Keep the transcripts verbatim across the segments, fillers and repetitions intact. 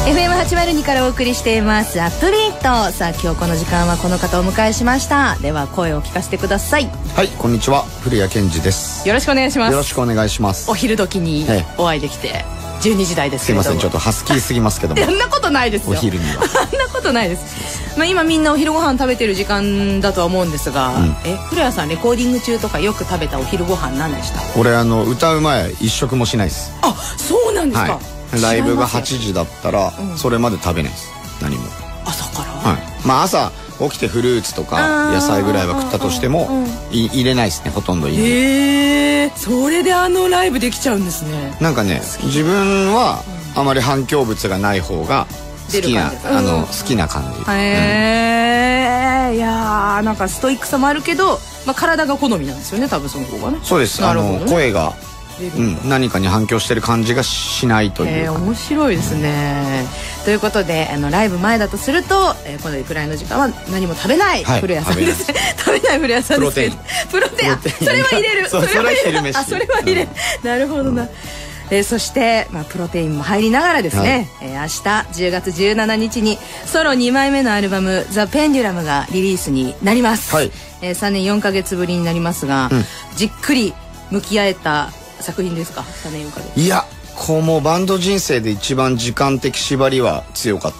エフエムはちまるに からお送りしていますアップビート。さあ今日この時間はこの方をお迎えしました。では声を聞かせてください。 はい、こんにちは、古谷健二です。 よろしくお願いします。 よろしくお願いします。 お昼時にお会いできてじゅうにじ台ですけれども、 すいません、ちょっとハスキーすぎますけどもそんなことないですよ、 お昼にはそんなことないです。まあ、今みんなお昼ご飯食べてる時間だとは思うんですが、うん、え古谷さんレコーディング中とかよく食べたお昼ご飯何でした？ 俺あの歌う前一食もしないです。 あ、そうなんですか、 はい、ライブがはちじだったらそれまで食べないです、何も。 朝から？ はい、まあ朝起きてフルーツとか野菜ぐらいは食ったとしても入れないですね、ほとんど入れない。 へえ、それであのライブできちゃうんですね。 なんかね、自分はあまり反響物がない方が好きな、あの好きな感じ。 へえ、いやー、なんかストイックさもあるけど、まあ、体が好みなんですよね、多分その方がね。 そうです、あの声がうん、何かに反響してる感じがしないというか、 面白いですね、うん、ということであのライブ前だとすると、えー、このくらいの時間は何も食べない古谷さんです、はい、食べない古谷さんですけど、プロテイン、それは入れる、 それは入れる、 あ、それは入れる、なるほどな、うん、えー、そして、まあ、プロテインも入りながらですね、はい、えー、明日じゅうがつじゅうしちにちにソロにまいめのアルバム「ザ・ペンデュラム」がリリースになります、はい、えー、さんねんよんかげつぶりになりますが、うん、じっくり向き合えた作品ですか？さんねんよんかげつ。 いや、こうもうバンド人生で一番時間的縛りは強かった。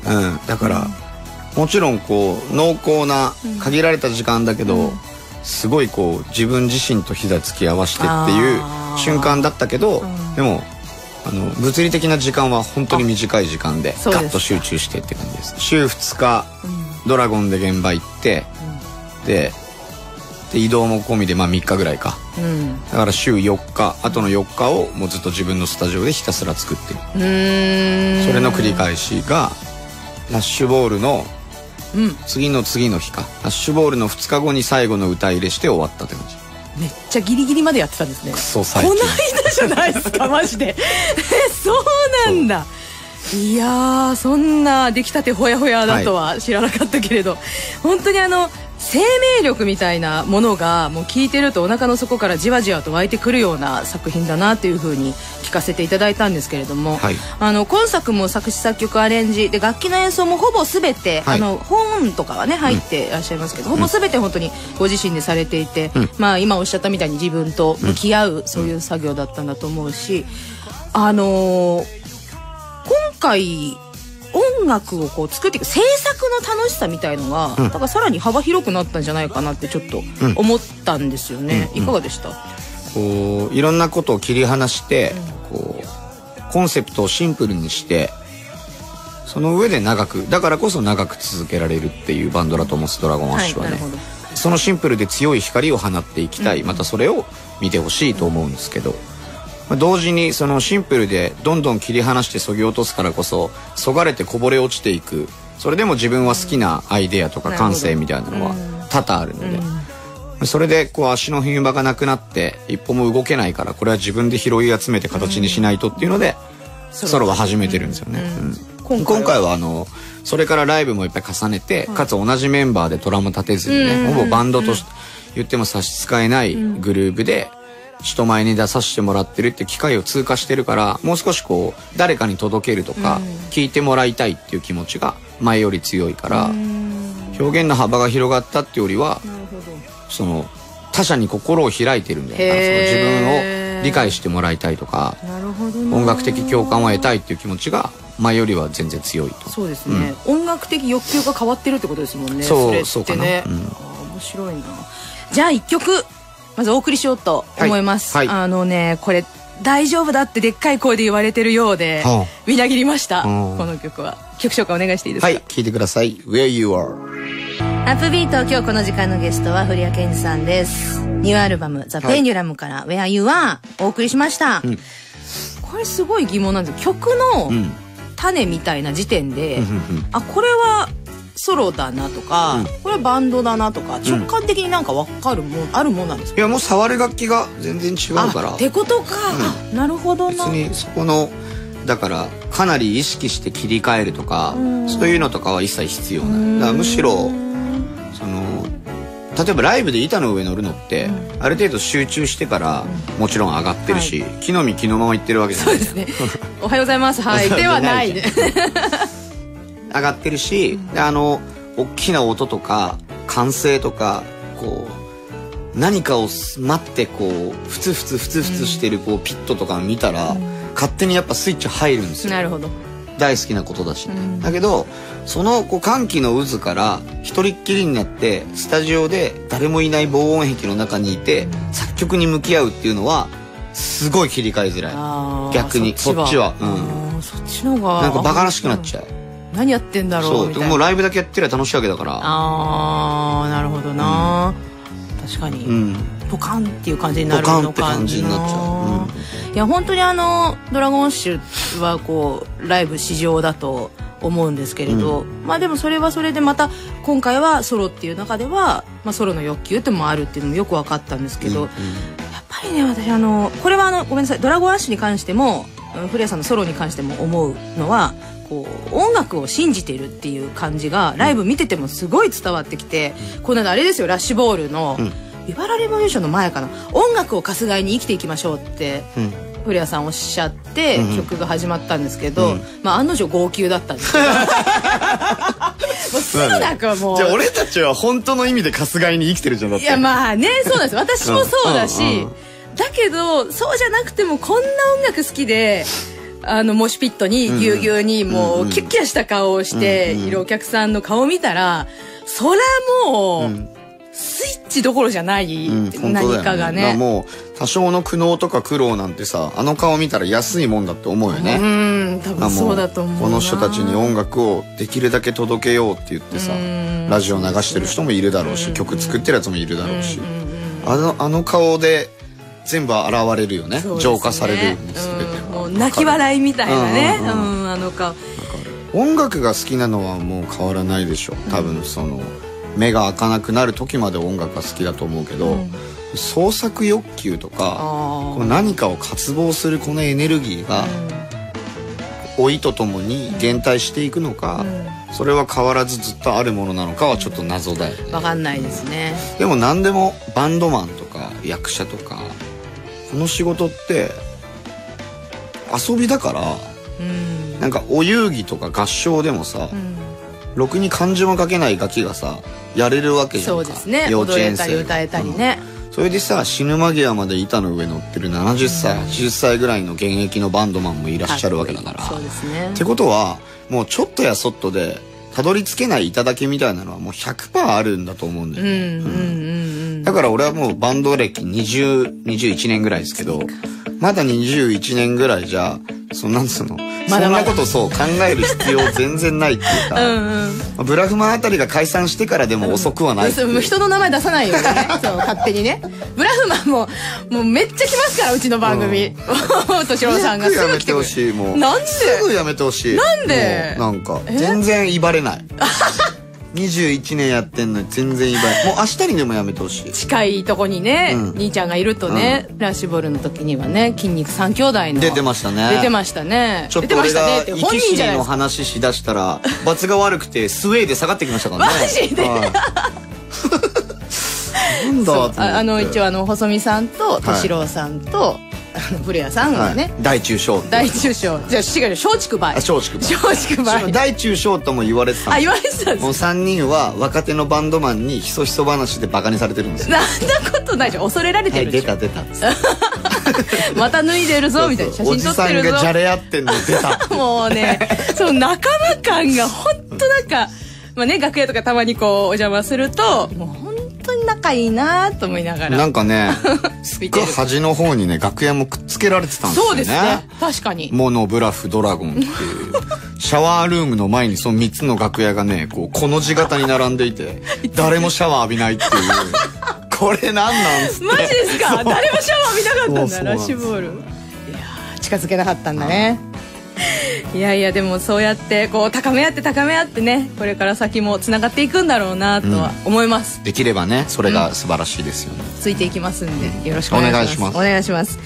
うん、だから、うん、もちろんこう濃厚な限られた時間だけど、うん、すごいこう自分自身と膝突き合わせてっていう瞬間だったけど、うん、でもあの物理的な時間は本当に短い時間でガッと集中してって感じです。週ふつか、うん、ドラゴンで現場行って、うん、でで移動も込みでまあみっかぐらいか、うん、だから週よっか、あとのよっかをもうずっと自分のスタジオでひたすら作ってる。うーん、それの繰り返しがラッシュボールの次の次の日か、ラッシュボールのふつかごに最後の歌入れして終わったって感じ。 めっちゃギリギリまでやってたんですね。 クソ最近。 この間じゃないですかマジでそうなんだ。いやー、そんな出来たてほやほやだとは知らなかったけれど、はい、本当にあの生命力みたいなものがもう聞いてるとお腹の底からじわじわと湧いてくるような作品だなというふうに聞かせていただいたんですけれども、はい、あの今作も作詞作曲アレンジで楽器の演奏もほぼ全て、はい、あの本とかはね入っていらっしゃいますけど、うん、ほぼ全て本当にご自身でされていて、うん、まあ今おっしゃったみたいに自分と向き合う、うん、そういう作業だったんだと思うし、あのー、今回音楽をこう作っていく制作の楽しさみたいのが、うん、だからさらに幅広くなったんじゃないかなってちょっと思ったんですよね、うん、いかがでした？ こういろんなことを切り離して、うん、こうコンセプトをシンプルにしてその上で長く、だからこそ長く続けられるっていうバンドだと思うんです、ドラゴンアッシュはね、はい、そのシンプルで強い光を放っていきたい、うん、またそれを見てほしいと思うんですけど、うん、同時にそのシンプルでどんどん切り離して削ぎ落とすからこそそがれてこぼれ落ちていく、それでも自分は好きなアイデアとか感性みたいなのは多々あるので、うん、それでこう足の踏み場がなくなって一歩も動けないから、これは自分で拾い集めて形にしないとっていうので、うん、ソロは始めてるんですよね、うんうん、今回は、今回はあのそれからライブもいっぱい重ねて、かつ同じメンバーでドラム立てずにね、うん、ほぼバンドとして言っても差し支えないグループで人前に出させてもらってるって機会を通過してるから、もう少しこう誰かに届けるとか、うん、聞いてもらいたいっていう気持ちが前より強いから、表現の幅が広がったっていうよりは、その他者に心を開いてるんだよな、その自分を理解してもらいたいとか、音楽的共感を得たいっていう気持ちが前よりは全然強いと。 そうですね、うん、音楽的欲求が変わってるってことですもんね。 そう、 それってね、 そうかな、うん、 面白いな。じゃあいっきょくまずお送りしようと思います、はいはい、あのね、これ大丈夫だってでっかい声で言われてるようで、はあ、みなぎりました、はあ、この曲は。曲紹介お願いしていいですか？ はい、聴いてください。 Where You Are。 アップビート、今日この時間のゲストは古谷健二さんです。ニューアルバムザ・ペンデュラムから Where You Are お送りしました、うん、これすごい疑問なんです。曲の種みたいな時点で、うん、あ、これはソロだなとか、うん、これはバンドだなとか直感的になんか分かるもん、うん、あるもんなんですか？ いや、もう触る楽器が全然違うから。 ってことか、うん、なるほどな。 別にそこのだからかなり意識して切り替えるとかそういうのとかは一切必要ない。だからむしろその例えばライブで板の上乗るのって、うん、ある程度集中してから、うん、もちろん上がってるし、はい、木の実木のままいってるわけじゃないですねおはようございますはいではない上がってるし、うん、あの大きな音とか歓声とかこう何かを待ってこうふつふつふつふつしてるこうピットとか見たら、うん、勝手にやっぱスイッチ入るんですよ。 なるほど。 大好きなことだし、ね、うん、だけどそのこう歓喜の渦から一人っきりになってスタジオで誰もいない防音壁の中にいて作曲に向き合うっていうのはすごい切り替えづらい。逆にそっちは、 うん、そっちのがなんかバカらしくなっちゃう。 何やってんだろうそうみたいな。 もうライブだけやってりゃ楽しいわけだから。 あーなるほどな、うん、確かに、うん、ポカンっていう感じになるのかな。 ポカンって感じになっちゃう、うん、 いや本当にあのドラゴンッシュはこうライブ至上だと思うんですけれど、うん、まあでもそれはそれでまた今回はソロっていう中では、まあ、ソロの欲求ってもあるっていうのもよく分かったんですけど、うんうん、やっぱりね私あのこれはあのごめんなさいドラゴンアッシュに関しても古谷さんのソロに関しても思うのはこう音楽を信じているっていう感じがライブ見ててもすごい伝わってきて、うん、この間あれですよラッシュボールの、うんビバラレボリューションの前かな音楽をかすがいに生きていきましょうって、うん、古谷さんおっしゃって、うん、曲が始まったんですけど、うん、まあ案の定号泣だったんですけどもうすぐなんかもうじゃあ俺たちは本当の意味でかすがいに生きてるじゃんだって。 いやまあねそうなんです私もそうだし、うんうんうん、だけどそうじゃなくてもこんな音楽好きであのモシュピットにぎゅうぎゅうにもうキュッキャした顔をしているお客さんの顔を見たらそりゃもう、うんスイッチどころじゃない、うん、何かがね、 もう多少の苦悩とか苦労なんてさあの顔見たら安いもんだって思うよね。 うん多分そうだと思うな。 この人たちに音楽をできるだけ届けようって言ってさラジオ流してる人もいるだろうし曲作ってるやつもいるだろうしあの、あの顔で全部現れるよね。浄化されるんですべてがもう泣き笑いみたいなね、うんうんうん、あの顔。 音楽が好きなのはもう変わらないでしょ多分。その目が開かなくなる時まで音楽が好きだと思うけど、うん、創作欲求とかこの何かを渇望するこのエネルギーが、うん、老いとともに減退していくのか、うん、それは変わらずずっとあるものなのかはちょっと謎だよね。 分かんないですね。 でも何でもバンドマンとか役者とかこの仕事って遊びだから、うん、なんかお遊戯とか合唱でもさ、うんろくに漢字も書けないガキがさやれるわけじゃんか。 そうですね。 幼稚園生踊れたり歌えたりね、 うん、それでさ死ぬ間際まで板の上乗ってるななじゅっさい、うん、はちじゅっさいぐらいの現役のバンドマンもいらっしゃるわけだから。 そうですね。 ってことはもうちょっとやそっとでたどり着けない頂みたいなのはもう ひゃくパーセント あるんだと思うんだよね。だから俺はもうバンド歴にじゅう、にじゅういちねんぐらいですけどまだにじゅういちねんぐらいじゃそんなんつうのまだまだそんなことそう考える必要全然ないっていうかうん、うん、ブラフマンあたりが解散してからでも遅くはないっていう、 うん、人の名前出さないよねそう勝手にね。ブラフマンももうめっちゃ来ますからうちの番組敏郎さんがすぐ来てくれる。 やめてほしいもうなんですぐやめてほしい。 なんでなんか全然威張れないにじゅういちねんやってんのに全然威張れもう明日にでもやめてほしい。 近いとこにね、うん、兄ちゃんがいるとね、うん、ラッシュボールの時にはね筋肉三兄弟の出てましたね。 出てましたね。 ちょっと俺が生き死にの話しだしたら罰が悪くてスウェーで下がってきましたからね。 マジで、はい、なんだあ, あの一応あの細見さんと敏郎さんと、はい古谷さんがね、はい、 大中小大中小じゃあ違う松竹梅松竹梅松竹梅大中小とも言われてたんです。 あ言われてたんです。 もうさんにんは若手のバンドマンにひそひそ話でバカにされてるんですよ。 なんなことないじゃん恐れられてるでしょ、 はい、出た出たまた脱いでるぞみたいな写真撮ってるぞ。おじさんがじゃれ合ってんの出たもうねその仲間感がほんとなんかまあね楽屋とかたまにこうお邪魔するともう本当に仲いいなと思いながらなんかねすっごい端の方にね楽屋もくっつけられてたんですよね。 そうですね確かにモノブラフドラゴンっていうシャワールームの前にそのみっつの楽屋がねこうこの字型に並んでいて誰もシャワー浴びないっていうこれなんなんすって。 マジですか誰もシャワー浴びなかったんだラッシュボール。いや近づけなかったんだね。いやいやでもそうやってこう高め合って高め合ってねこれから先もつながっていくんだろうなとは思います、 うん、できればねそれが素晴らしいですよね、 うん、ついていきますんでよろしくお願いします。お願いします。お願いします。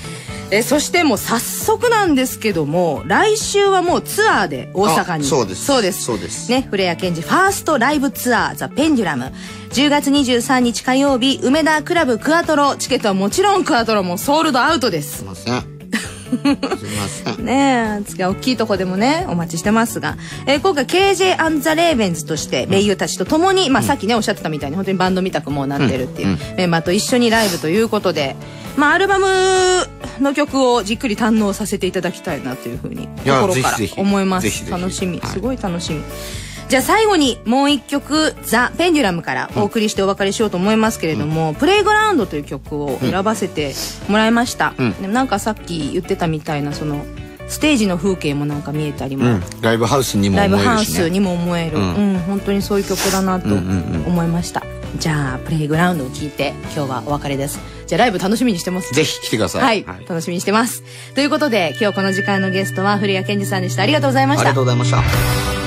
えそしてもう早速なんですけども、来週はもうツアーで大阪に。 そうですそうですそうですね。古谷健二ファーストライブツアーザ・ペンデュラム、じゅうがつにじゅうさんにち火曜日、梅田クラブクアトロ。チケットはもちろんクアトロもソールドアウトです。 すいませんすいませんねえ、次は大きいとこでもねお待ちしてますが、えー、今回 ケージェー アンドザ・レーベンズとして名優たちと共に、うん、まあさっきねおっしゃってたみたいに本当にバンドみたくもうなってるっていう、うん、メンバーと一緒にライブということで、まあアルバムの曲をじっくり堪能させていただきたいなというふうに心から思います。楽しみ、すごい楽しみ。じゃあ最後にもう一曲ザ・ペンデュラムからお送りしてお別れしようと思いますけれども、うん、プレイグラウンドという曲を選ばせてもらいました、うん、でもなんかさっき言ってたみたいなそのステージの風景もなんか見えたりも、うん、 ライブハウスにも思えるし、ね、 ライブハウスにも思える、うんうん、本当にそういう曲だなと思いました、うんうんうん、じゃあプレイグラウンドを聴いて今日はお別れです。じゃあライブ楽しみにしてます。 ぜひ来てください。 はい、はい、楽しみにしてます。ということで今日この時間のゲストは古谷健二さんでした。ありがとうございました。 ありがとうございました。